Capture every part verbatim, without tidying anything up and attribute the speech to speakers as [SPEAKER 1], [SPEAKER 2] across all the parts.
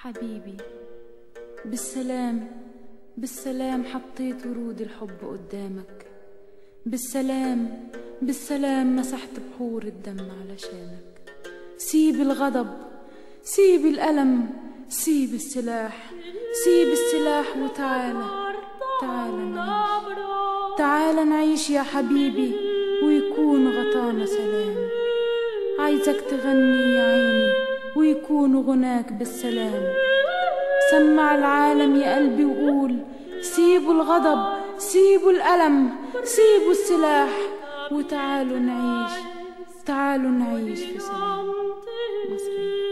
[SPEAKER 1] حبيبي بالسلام بالسلام حطيت ورود الحب قدامك، بالسلام بالسلام مسحت بحور الدم علشانك. سيب الغضب، سيب الألم، سيب السلاح، سيب السلاح وتعالى تعالى نعيش، تعالى نعيش يا حبيبي ويكون غطانا سلام. عايزك تغني يا عيني ويكون غناك بالسلام. سمع العالم يا قلبي وقول سيبوا الغضب، سيبوا الألم، سيبوا السلاح وتعالوا نعيش، تعالوا نعيش في سلام. مصرية.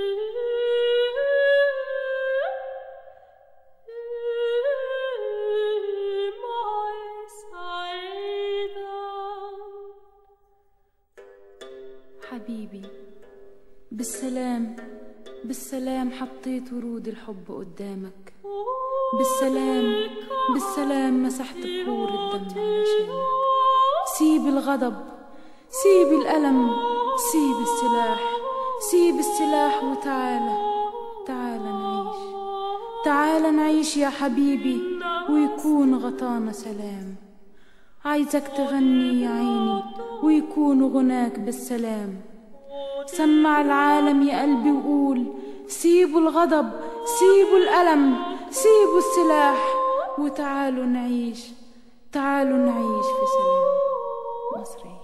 [SPEAKER 1] حبيبي بالسلام بالسلام حطيت ورود الحب قدامك، بالسلام بالسلام مسحت بحور الدم علشانك. سيب الغضب، سيب الألم، سيب السلاح، سيب السلاح وتعالى تعالى نعيش، تعالى نعيش يا حبيبي ويكون غطانا سلام. عايزك تغني يا عيني ويكون غناك بالسلام. سمع العالم يا قلبي وقول سيبوا الغضب، سيبوا الألم، سيبوا السلاح وتعالوا نعيش، تعالوا نعيش في سلام. مصرية.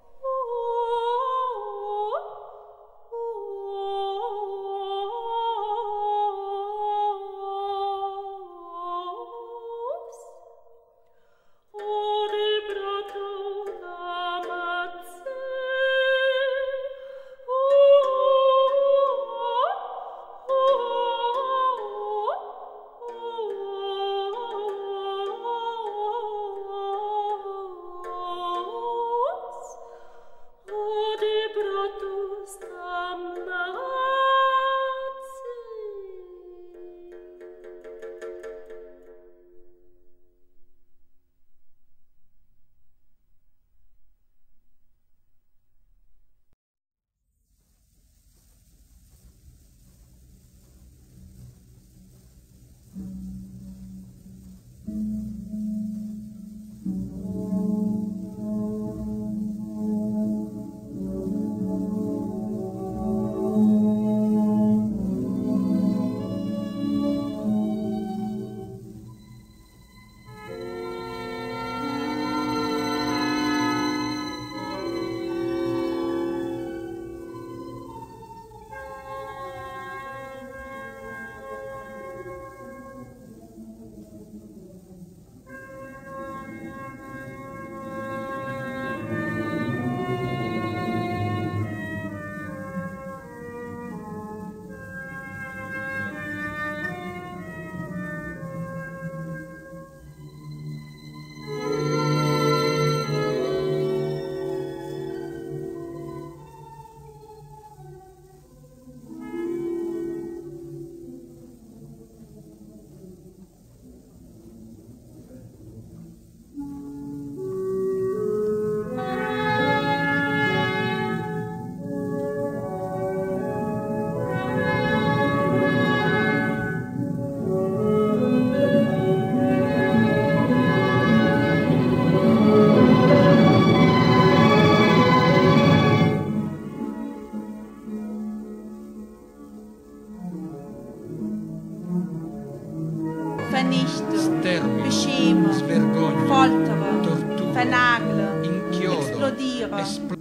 [SPEAKER 2] Vernichten,
[SPEAKER 3] stermine,
[SPEAKER 2] beschämen,
[SPEAKER 3] svergogna,
[SPEAKER 2] folteren,
[SPEAKER 3] tortura,
[SPEAKER 2] vernageln,
[SPEAKER 3] inchiodo,
[SPEAKER 2] explodieren,
[SPEAKER 3] espl-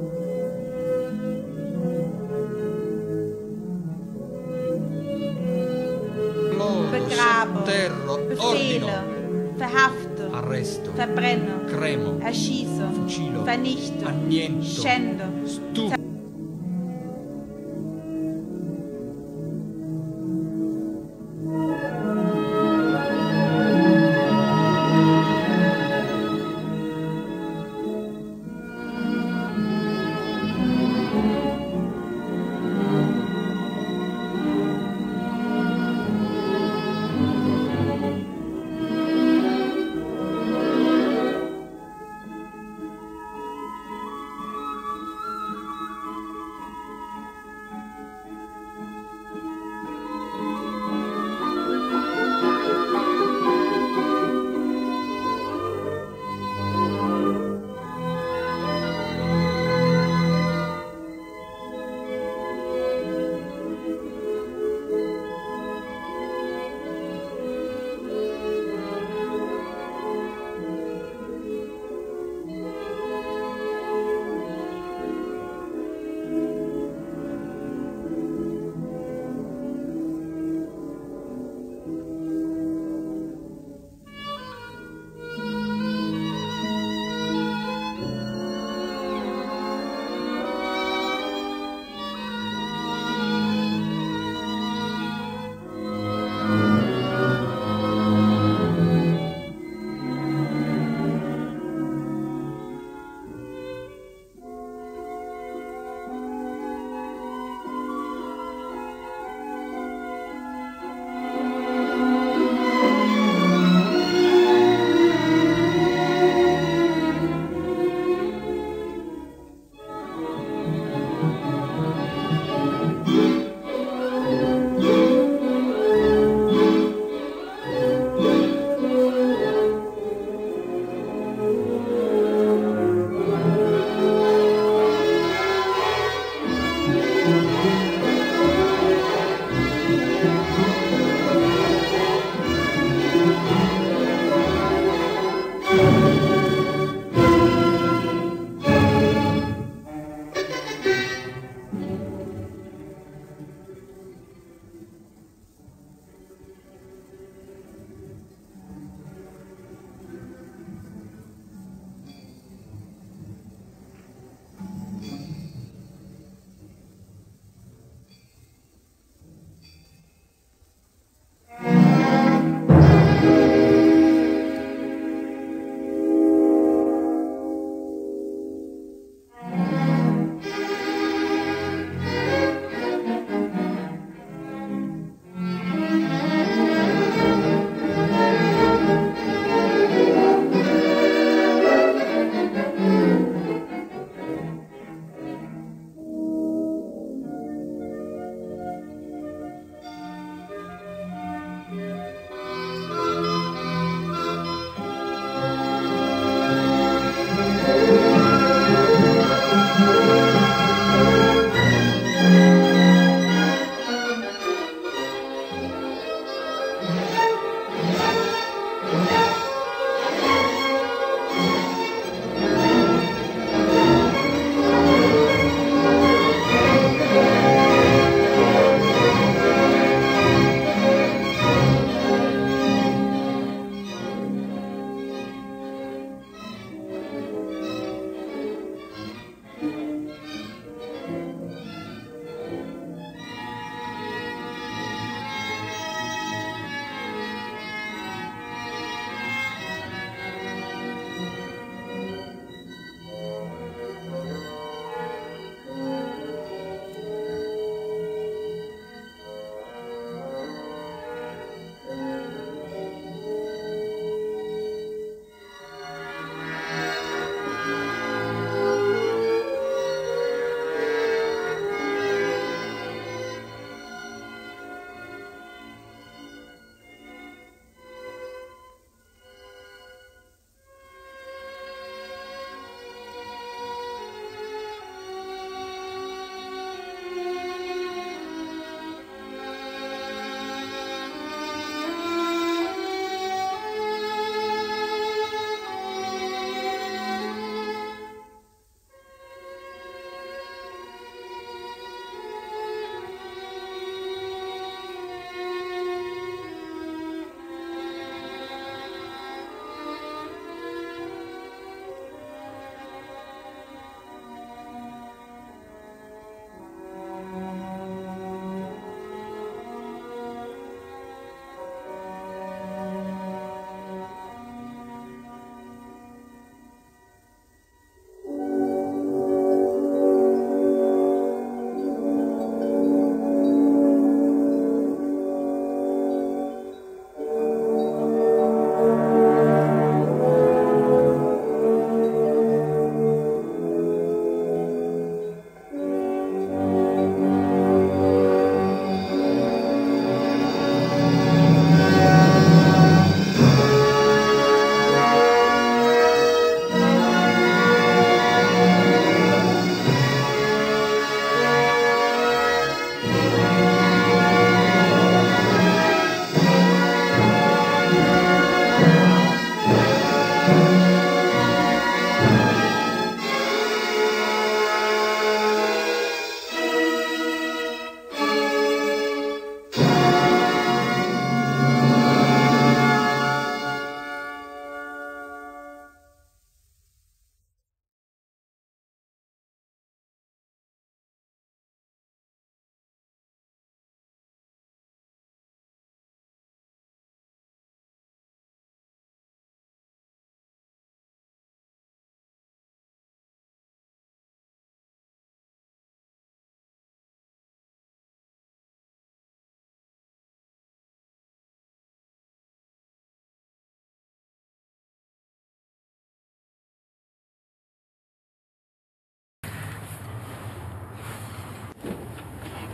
[SPEAKER 2] begraben,
[SPEAKER 3] sotterro,
[SPEAKER 2] befehlen,
[SPEAKER 3] ordino,
[SPEAKER 2] verhaften,
[SPEAKER 3] arresto,
[SPEAKER 2] verbrennen,
[SPEAKER 3] cremo,
[SPEAKER 2] erschießen,
[SPEAKER 3] fucilo,
[SPEAKER 2] vernichten,
[SPEAKER 3] anniento,
[SPEAKER 2] schänden,
[SPEAKER 3] stupro.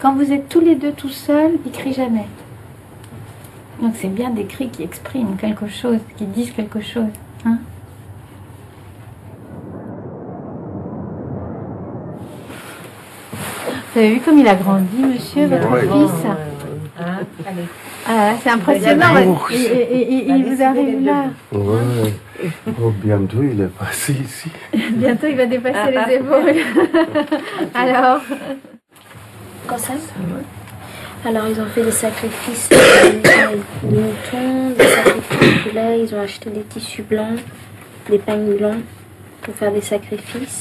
[SPEAKER 3] Quand vous êtes tous les deux tout seuls, ils crient jamais. Donc c'est bien des cris qui expriment quelque chose, qui disent quelque chose. Hein? Vous avez vu comme il a grandi, monsieur, votre
[SPEAKER 4] Ouais.
[SPEAKER 3] fils? Ah, c'est impressionnant. Et, et- et- et il vous arrive là.
[SPEAKER 4] Ouais. Oh, bientôt, il est passé ici.
[SPEAKER 3] Bientôt, il va dépasser les épaules. Alors,
[SPEAKER 5] Comme ça. Alors ils ont fait des sacrifices de moutons, des sacrifices de lait, ils ont acheté des tissus blancs, des pagnes blancs pour faire des sacrifices.